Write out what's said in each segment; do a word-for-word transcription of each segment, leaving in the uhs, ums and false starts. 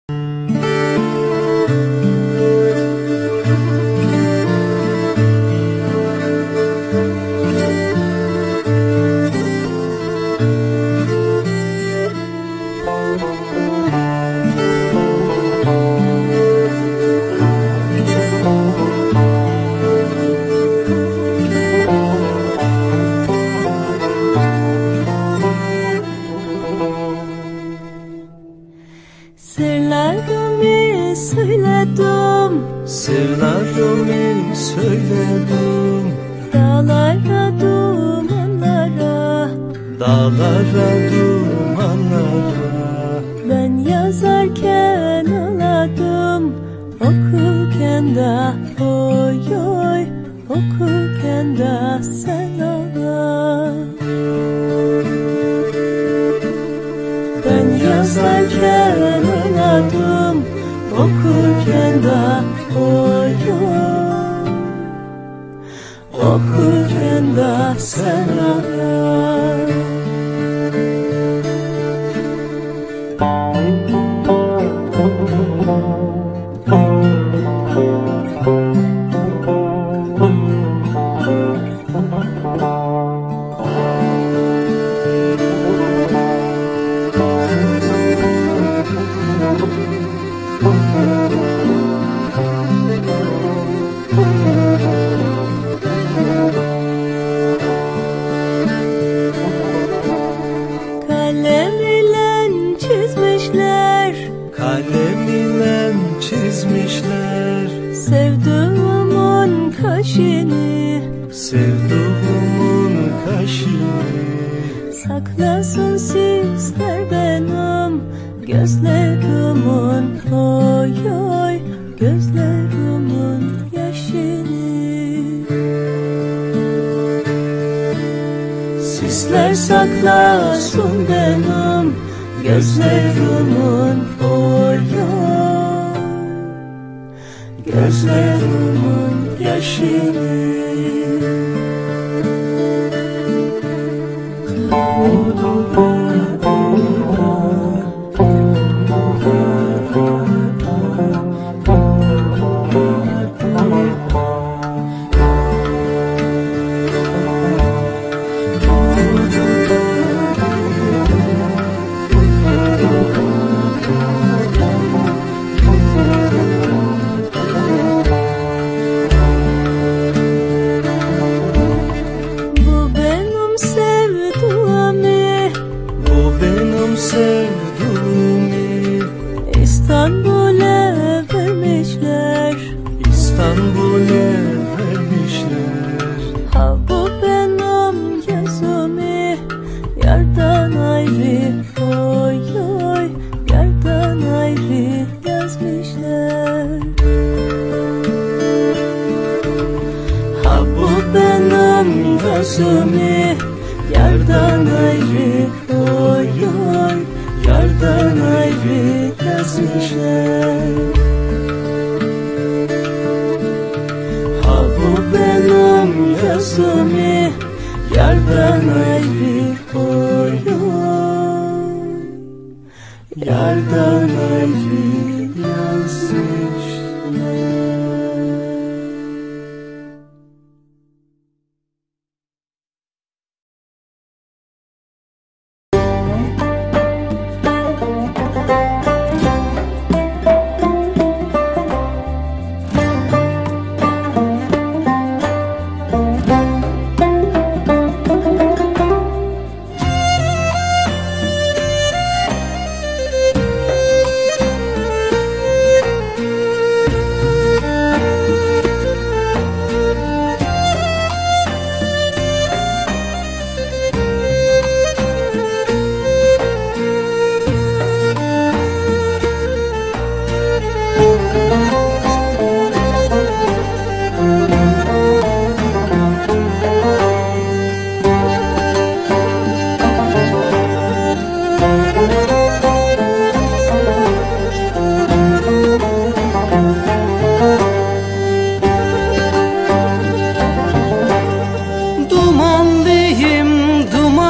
Sırlarımı söyledim, Sırlarımı söyledim. dağlara dumanlara, Dağlara dumanlara. ben yazarken ağladım, okurken de oy oy, okurken de sen ağla. Ben yazarken ağladım, okurken de oy oy, okurken de sen ağla. Kalem ile çizmişler, Kalem ile çizmişler. sevduğumun kaşını, Sevduğumun kaşını. saklasın sizler benim gözlerimin oy oy, gözlerimin yaşını. Sizler saklasın benim gözlerimin oy oy, gözlerimin yaşını. Bu benim sevduğumu, Bu benim sevduğumu. İstanbul'a vermişler. İstanbul'a vermişler. Ha bu benim yazımı, yardan ayrı oy oy, yardan ayrı yazmışlar. Ha bu benim yazımı, yardan ayrı oy oy, yardan ayrı yazmışlar. Ha bu benim yazımı, yardan ayrı oy oy, yardan ayrı yazmışlar.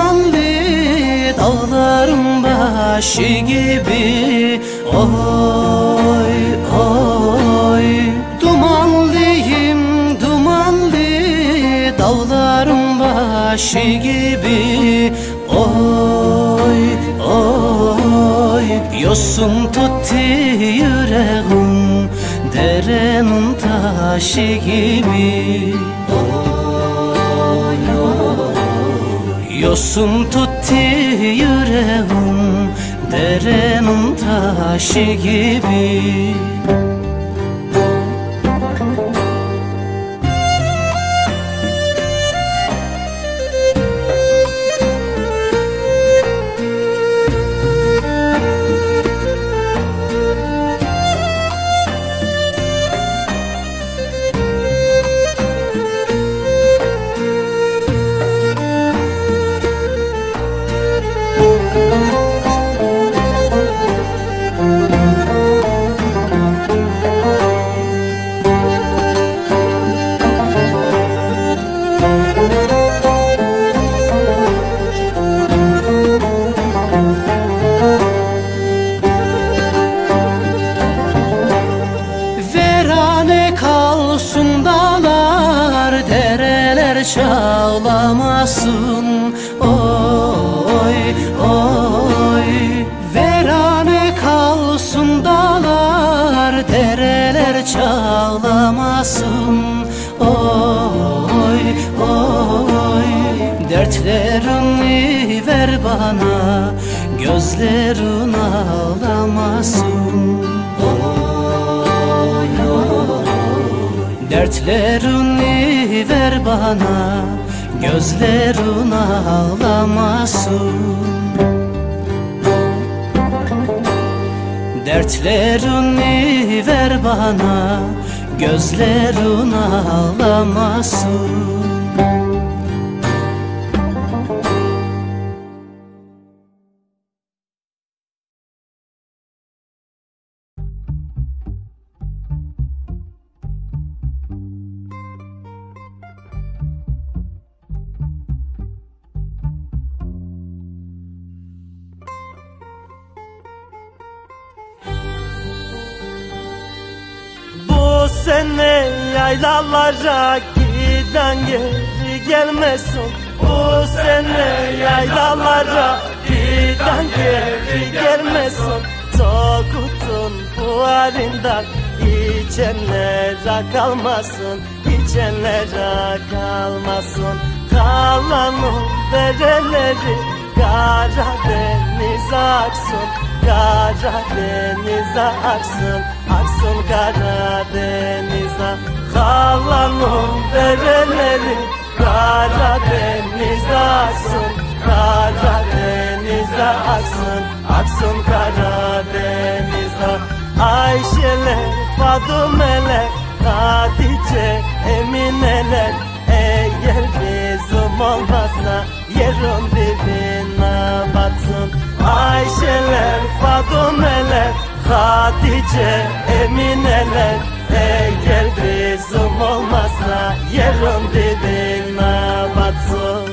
başı gibi. Oh taşı gibi. Oy oy, yosun tuttu yüreğim derenin taşı gibi. Oy oy, yosun tuttu yüreğim derenin taşı gibi. Sundalar dereler çağlamasın. Oy oy, verane kalsın dağlar dereler çağlamasın. Oy oy, dertlerini ver bana, gözlerin ağlamasın. Dertlerini ver bana, gözlerin ağlamasın. Dertlerini ver bana, gözlerin ağlamasın. Bu sene yaylalara giden geri gelmesin. Bu sene yaylalara giden geri gelmesin. Tokut'un bu halinden içenlere kalmasın, içenlere kalmasın. Kalanın dereleri Karadeniz aksın, Karadeniz'e aksın, aksın Karadeniz'e. Kalanın dereleri Karadeniz'e aksın, Karadeniz'e aksın, aksın Karadeniz'e. Ayşeler, Fadumeler, Hatice, Emineler, eğer bizim olmazsa yerin dibine batsın. Ayşeler, Fadumeler, Hatice, Emineler, eğer bizim olmazsa yerin dibine batsın.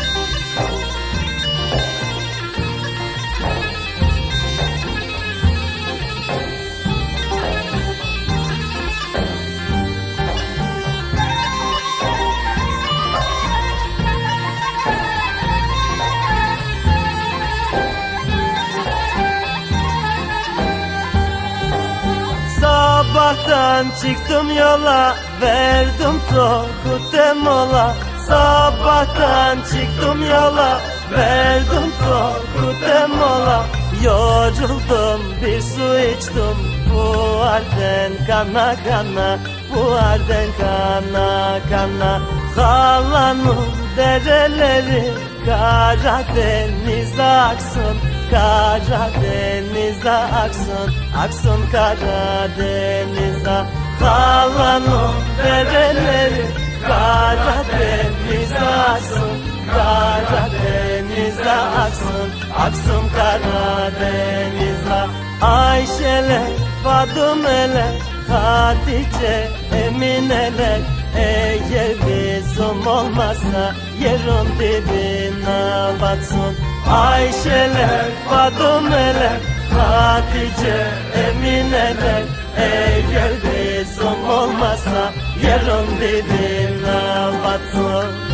Sabahtan çıktım yola, verdim Tokut'e mola. Sabahtan çıktım yola, verdim Tokut'e mola. Yoruldum bir su içtim, bu halden kana kana, bu halden kana kana. Kalanın dereleri Karadeniz'e aksın, Karadeniz'e aksın, aksın Karadeniz'e. Kalanın dereleri Karadeniz'e aksın, Karadeniz'e aksın, aksın Karadeniz'e. Ayşeler, Fadumeler, Hatice, Emineler, eğer bizim olmazsa yerin dibine batsın. Ayşeler, Fadumeler, Hatice, Emineler, eğer bizim olmazsa yerin dibine batsın.